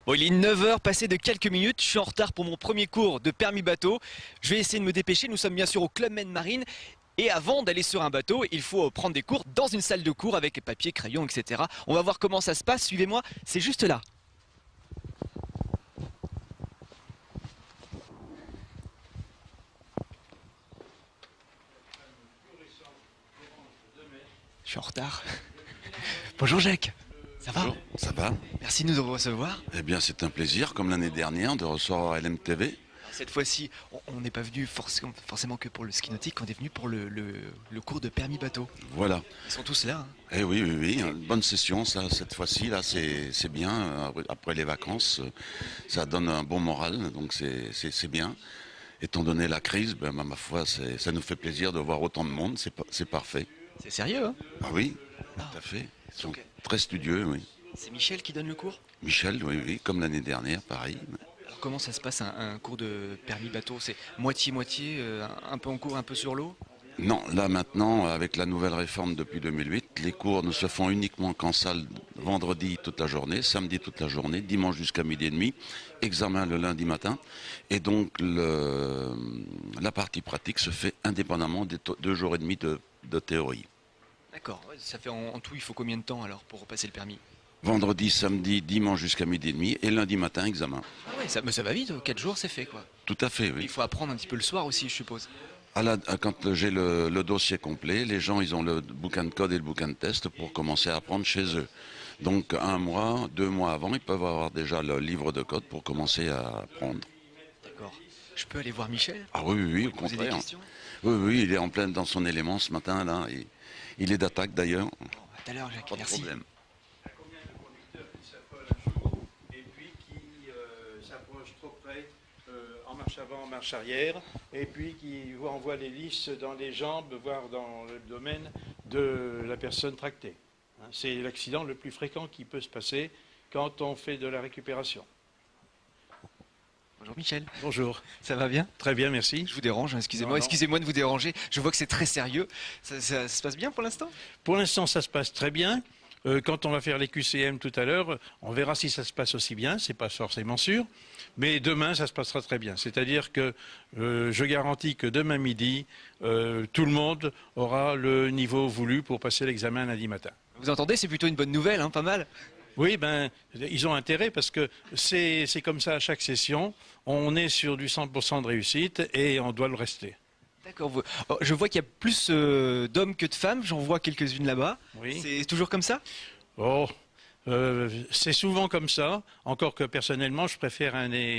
Bon, il est 9 heures passé de quelques minutes, je suis en retard pour mon premier cours de permis bateau. Je vais essayer de me dépêcher, nous sommes bien sûr au Club Med Marine. Et avant d'aller sur un bateau, il faut prendre des cours dans une salle de cours avec papier, crayon, etc. On va voir comment ça se passe, suivez-moi, c'est juste là. Je suis en retard. Bonjour Jacques, ça va? Bonjour, ça va? Merci de nous recevoir. Eh bien, c'est un plaisir, comme l'année dernière, de recevoir LMTV. Cette fois-ci, on n'est pas venu forcément que pour le ski nautique, on est venu pour le cours de permis bateau. Voilà. Ils sont tous là. Hein. Eh oui, oui, oui, une bonne session, ça, cette fois-ci, là, c'est bien. Après les vacances, ça donne un bon moral, donc c'est bien. Étant donné la crise, ben, ma foi, ça nous fait plaisir de voir autant de monde, c'est parfait. C'est sérieux, hein? Ah oui, tout à fait. Ils sont très studieux, oui. C'est Michel qui donne le cours? Michel, oui, oui, comme l'année dernière, pareil. Alors comment ça se passe un cours de permis bateau? C'est moitié-moitié, un peu en cours, un peu sur l'eau? Non, là maintenant, avec la nouvelle réforme depuis 2008, les cours ne se font uniquement qu'en salle vendredi toute la journée, samedi toute la journée, dimanche jusqu'à midi et demi, examen le lundi matin. Et donc la partie pratique se fait indépendamment des 2 jours et demi de théorie. D'accord, ça fait en tout, il faut combien de temps alors pour passer le permis? Vendredi, samedi, dimanche jusqu'à midi et demi et lundi matin, examen. Ah ouais, ça va vite, 4 jours c'est fait quoi. Tout à fait, oui. Il faut apprendre un petit peu le soir aussi, je suppose. Quand j'ai le dossier complet, les gens ils ont le bouquin de code et le bouquin de test pour commencer à apprendre chez eux. Donc 1 mois, 2 mois avant, ils peuvent avoir déjà le livre de code pour commencer à apprendre. D'accord. Je peux aller voir Michel? Ah oui, oui, oui, au Poser des contraire. questions? Oui, oui, il est en plein dans son élément ce matin là. Il est d'attaque d'ailleurs. Bon, à tout à l'heure Jacques, Pas de merci. problème. Combien de conducteurs qui s'affolent un jour et puis qui s'approchent trop près en marche avant, en marche arrière, et puis qui envoient les lisses dans les jambes, voire dans le domaine de la personne tractée. Hein, c'est l'accident le plus fréquent qui peut se passer quand on fait de la récupération. Bonjour Michel. Bonjour. Ça va bien? Très bien, merci. Je vous dérange, hein, excusez-moi, Non, non. excusez-moi de vous déranger. Je vois que c'est très sérieux. Ça se passe bien pour l'instant? Pour l'instant, ça se passe très bien. Quand on va faire les QCM tout à l'heure, on verra si ça se passe aussi bien, c'est pas forcément sûr, mais demain ça se passera très bien. C'est-à-dire que je garantis que demain midi, tout le monde aura le niveau voulu pour passer l'examen lundi matin. Vous entendez, c'est plutôt une bonne nouvelle, hein, pas mal. Oui, ben, ils ont intérêt parce que c'est comme ça à chaque session. On est sur du 100% de réussite et on doit le rester. D'accord. Je vois qu'il y a plus d'hommes que de femmes. J'en vois quelques-unes là-bas. Oui. C'est toujours comme ça? Oh, c'est souvent comme ça, encore que personnellement je préfère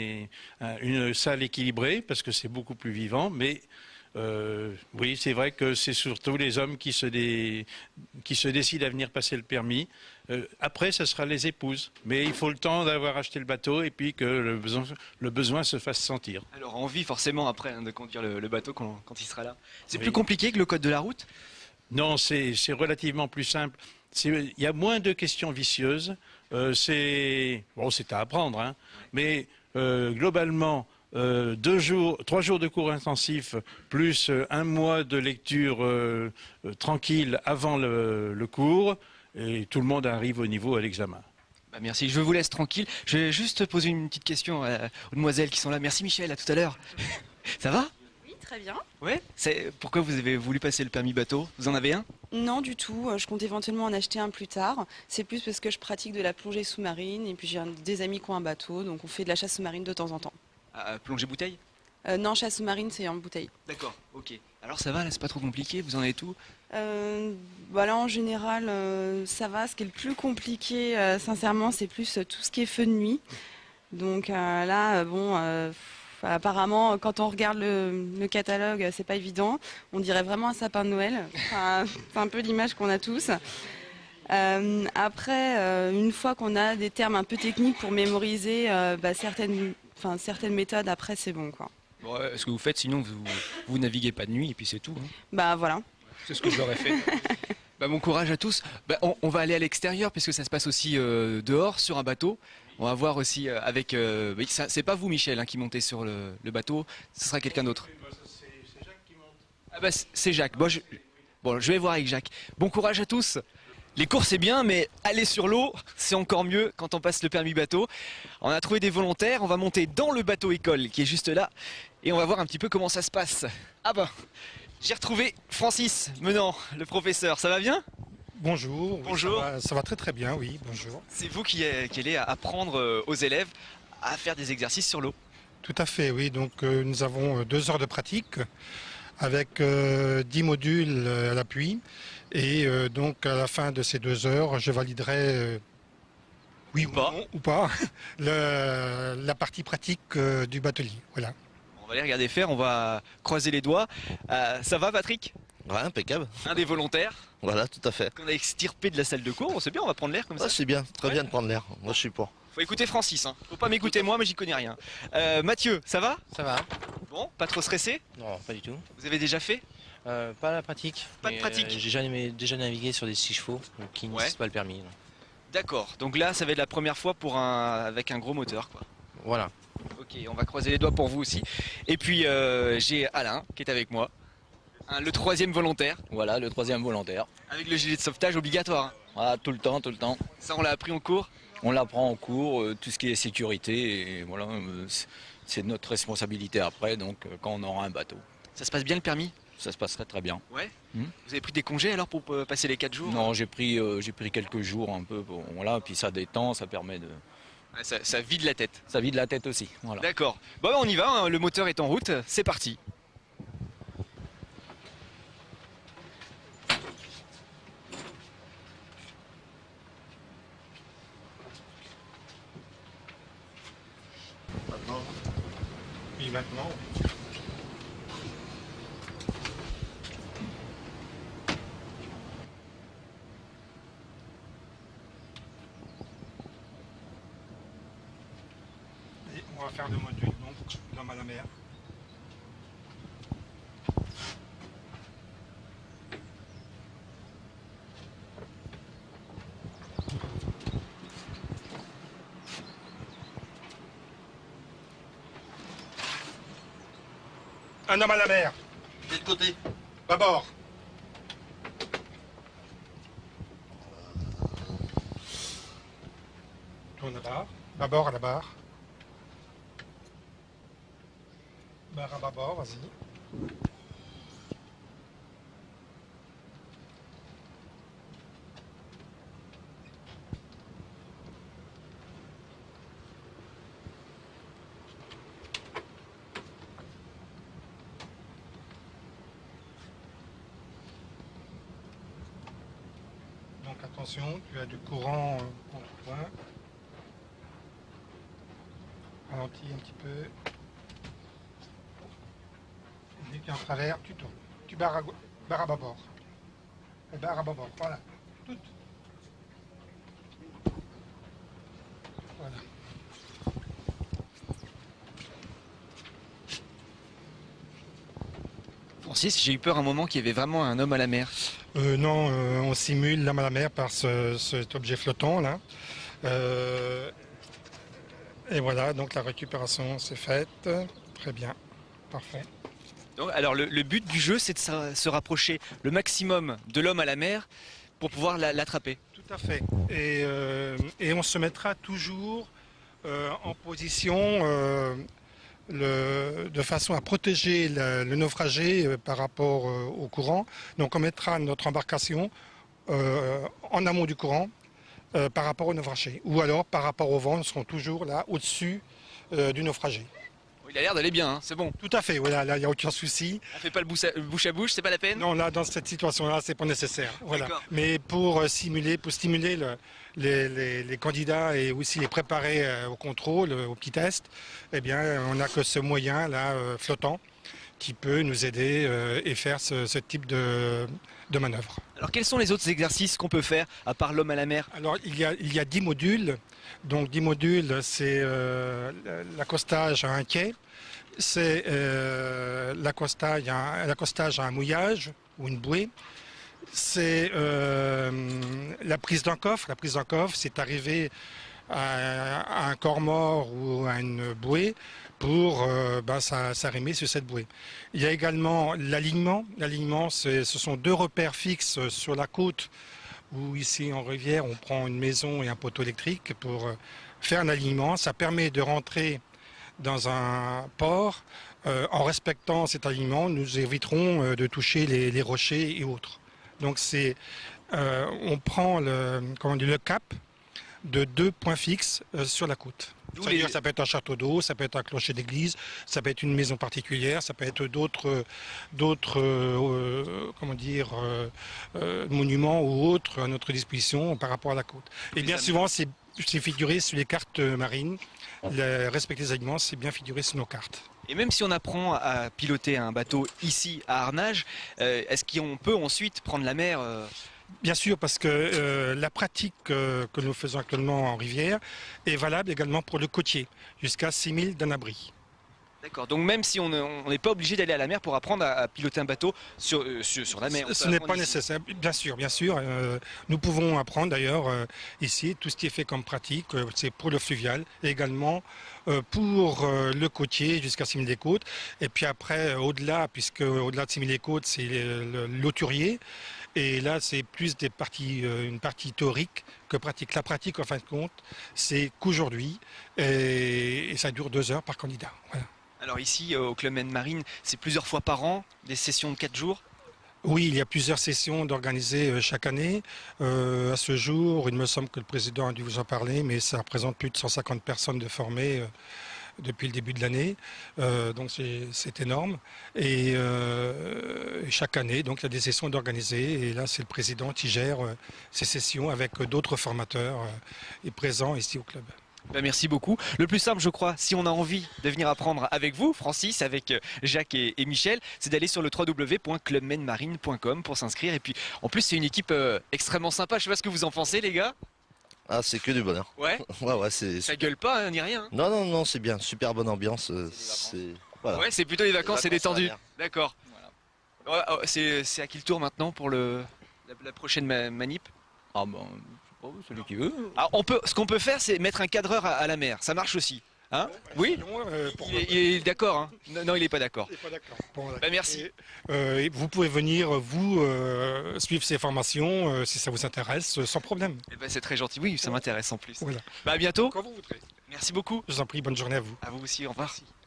une salle équilibrée parce que c'est beaucoup plus vivant, mais oui, c'est vrai que c'est surtout les hommes qui se décident à venir passer le permis. Après, ce sera les épouses, mais il faut le temps d'avoir acheté le bateau et puis que le besoin se fasse sentir. Alors, envie forcément après hein, de conduire le bateau quand il sera là. C'est Oui. plus compliqué que le code de la route? Non, c'est relativement plus simple. Il y a moins de questions vicieuses. C'est à apprendre, hein. Mais globalement, 3 jours de cours intensifs plus 1 mois de lecture tranquille avant le cours, et tout le monde arrive au niveau à l'examen. Bah, merci, je vous laisse tranquille. Je vais juste poser une petite question aux demoiselles qui sont là. Merci Michel, à tout à l'heure. Ça va? Oui, très bien. Ouais. Pourquoi vous avez voulu passer le permis bateau? Vous en avez un? Non, du tout. Je compte éventuellement en acheter un plus tard. C'est plus parce que je pratique de la plongée sous-marine et puis j'ai des amis qui ont un bateau, donc on fait de la chasse sous-marine de temps en temps. Plongée bouteille? Non, chasse sous-marine, c'est en bouteille. D'accord, ok. Alors ça va, là, c'est pas trop compliqué, vous en avez tout? Voilà, en général, ça va. Ce qui est le plus compliqué, sincèrement, c'est plus tout ce qui est feu de nuit. Donc là, bon, apparemment, quand on regarde le catalogue, c'est pas évident. On dirait vraiment un sapin de Noël. Enfin, c'est un peu l'image qu'on a tous. Après, une fois qu'on a des termes un peu techniques pour mémoriser certaines méthodes, après, c'est bon, quoi. Bon, ce que vous faites, sinon vous naviguez pas de nuit et puis c'est tout. Hein. Bah voilà. C'est ce que j'aurais fait. Bah, bon courage à tous. Bah, on va aller à l'extérieur puisque ça se passe aussi dehors sur un bateau. On va voir aussi avec. C'est pas vous Michel hein, qui montez sur le bateau. Ce sera quelqu'un d'autre. C'est Jacques qui monte. Ah bah c'est Jacques. Bon, je vais voir avec Jacques. Bon courage à tous. Les courses c'est bien, mais aller sur l'eau, c'est encore mieux quand on passe le permis bateau. On a trouvé des volontaires, on va monter dans le bateau école qui est juste là et on va voir un petit peu comment ça se passe. Ah bah, j'ai retrouvé Francis Menant, le professeur, ça va bien? Bonjour. Oui, Bonjour. ça va très très bien, oui, bonjour. C'est vous qui allez apprendre aux élèves à faire des exercices sur l'eau. Tout à fait, oui. Donc nous avons 2 heures de pratique avec 10 modules à l'appui. Et donc à la fin de ces 2 heures, je validerai, oui ou pas, la partie pratique du batelier. Voilà. On va les regarder faire, on va croiser les doigts. Ça va Patrick? Ouais, impeccable. Un des volontaires Voilà, tout à fait. qu'on a extirpé de la salle de cours. C'est bien, on va prendre l'air comme ça. Ouais, c'est bien, très Ouais. bien de prendre l'air. Moi, je suis pour. Faut écouter Francis, hein. Faut pas m'écouter moi, mais j'y connais rien. Mathieu, ça va? Ça va? Bon, pas trop stressé? Non, pas du tout. Vous avez déjà fait? Pas la pratique. Pas de mais, pratique. j'ai déjà navigué sur des 6 chevaux qui ne Ouais. nécessitent pas le permis. Donc. D'accord. Donc là, ça va être la première fois avec un gros moteur, quoi. Voilà. Ok, on va croiser les doigts pour vous aussi. Et puis j'ai Alain qui est avec moi, le 3e volontaire, Voilà, le 3e volontaire. avec le gilet de sauvetage obligatoire. Hein. Voilà, tout le temps, tout le temps. Ça, on l'a appris en cours. On l'apprend en cours, tout ce qui est sécurité, et voilà, c'est notre responsabilité après, donc quand on aura un bateau. Ça se passe bien le permis? Ça se passerait très bien. Ouais. Hmm. Vous avez pris des congés alors pour passer les 4 jours? Non, j'ai pris quelques jours un peu, voilà, puis ça détend, ça permet de... Ouais, ça vide la tête. Ça vide la tête aussi, voilà. D'accord. Bon, on y va, hein. Le moteur est en route, c'est parti. Oui, maintenant. Et on va faire le module, donc, l'homme à la mer. Un homme à la mer, De l'autre côté. bâbord. Tourne la barre. Bâbord à la barre. Barre à bâbord, vas-y. Donc attention, tu as du courant contre toi. Ralentis un petit peu. Dès qu'il y a un travers, tu tournes. Tu barres à bâbord. Et barre à bâbord, voilà. Toutes. Voilà. Francis, j'ai eu peur un moment qu'il y avait vraiment un homme à la mer. Non, on simule l'homme à la mer par cet objet flottant là. Et voilà, donc la récupération s'est faite. Très bien, parfait. Donc, alors le but du jeu, c'est de se rapprocher le maximum de l'homme à la mer pour pouvoir l'attraper. Tout à fait. Et on se mettra toujours en position de façon à protéger le naufragé par rapport au courant. Donc on mettra notre embarcation en amont du courant par rapport au naufragé. Ou alors par rapport au vent, nous serons toujours là au-dessus du naufragé. Il a l'air d'aller bien, hein, c'est bon. Tout à fait, voilà, là il n'y a aucun souci. On fait pas le bouche à bouche, c'est pas la peine? Non, là dans cette situation-là, c'est pas nécessaire. Voilà. D'accord. Mais pour stimuler les candidats et aussi les préparer au contrôle, au petit test, eh bien, on n'a que ce moyen-là flottant qui peut nous aider et faire ce type de manœuvre. Alors quels sont les autres exercices qu'on peut faire à part l'homme à la mer? Alors il y a 10 modules. Donc 10 modules, c'est l'accostage à un quai, c'est l'accostage à un mouillage ou une bouée. C'est la prise d'un coffre. La prise d'un coffre, c'est arriver à un corps mort ou à une bouée pour s'arrimer sur cette bouée. Il y a également l'alignement. L'alignement, ce sont 2 repères fixes sur la côte où ici en rivière, on prend une maison et un poteau électrique pour faire un alignement. Ça permet de rentrer dans un port. En respectant cet alignement, nous éviterons de toucher les rochers et autres. Donc on prend le cap de 2 points fixes sur la côte. C'est-à-dire, ça peut être un château d'eau, ça peut être un clocher d'église, ça peut être une maison particulière, ça peut être d'autres monuments ou autres à notre disposition par rapport à la côte. Et bien souvent, c'est figuré sur les cartes marines. Respecter les alignements, c'est bien figuré sur nos cartes. Et même si on apprend à piloter un bateau ici à Arnage, est-ce qu'on peut ensuite prendre la mer Bien sûr, parce que la pratique que nous faisons actuellement en rivière est valable également pour le côtier, jusqu'à 6 000 d'un abri. D'accord, donc même si on n'est pas obligé d'aller à la mer pour apprendre à piloter un bateau sur la mer. Ce n'est pas nécessaire, bien sûr. Nous pouvons apprendre d'ailleurs ici, tout ce qui est fait comme pratique, c'est pour le fluvial, et également pour le côtier jusqu'à 6 000 des côtes. Et puis après, au-delà, puisque au-delà de 6 000 des côtes, c'est l'auturier. Et là, c'est plus une partie théorique que pratique. La pratique, en fin de compte, c'est qu'aujourd'hui, et ça dure 2 heures par candidat. Voilà. Alors ici, au Club Med Marine, c'est plusieurs fois par an, des sessions de 4 jours? Oui, il y a plusieurs sessions d'organiser chaque année. À ce jour, il me semble que le président a dû vous en parler, mais ça représente plus de 150 personnes de formées depuis le début de l'année. Donc c'est énorme. Et chaque année, donc, il y a des sessions d'organiser. Et là, c'est le président qui gère ces sessions avec d'autres formateurs présents ici au club. Ben merci beaucoup. Le plus simple, je crois, si on a envie de venir apprendre avec vous, Francis, avec Jacques et Michel, c'est d'aller sur le www.clubmedmarine.com pour s'inscrire. Et puis, en plus, c'est une équipe extrêmement sympa. Je sais pas ce que vous en pensez, les gars. Ah, c'est que du bonheur. Ouais. Ouais, c'est. Ça gueule pas, ni rien. Hein. Non, c'est bien. Super bonne ambiance. Voilà. Ouais, c'est plutôt les vacances, c'est détendu. à la mer. D'accord. Voilà. C'est à qui le tour maintenant pour la prochaine manip? Ah bon, celui qui veut. Alors, ce qu'on peut faire, c'est mettre un cadreur à la mer. Ça marche aussi. Hein? Oui. Il est d'accord. Hein? Non, il n'est pas d'accord. Bon, merci. Vous pouvez venir, suivre ces formations, si ça vous intéresse, sans problème. C'est très gentil. Oui, ça m'intéresse en plus. Voilà. À bientôt. Quand vous voudrez. Merci beaucoup. Je vous en prie, bonne journée à vous. À vous aussi, au revoir. Merci.